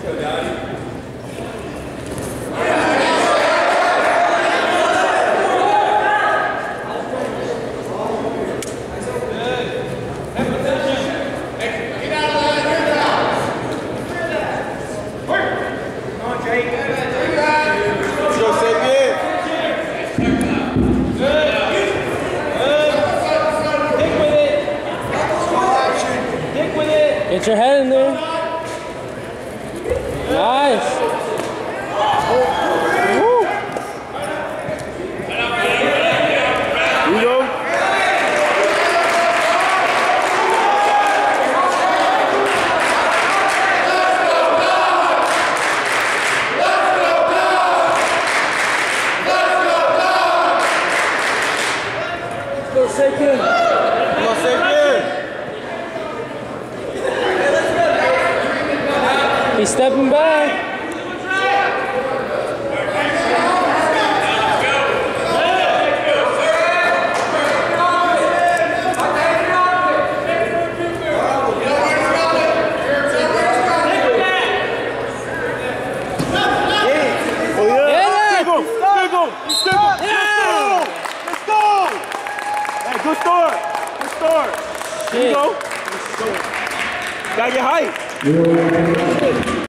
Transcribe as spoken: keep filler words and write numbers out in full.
Get your head in there. Nice. Woo. Here you go. Go second. Go second. He's stepping back. Good start. Good start. Here you go. Gotta get height.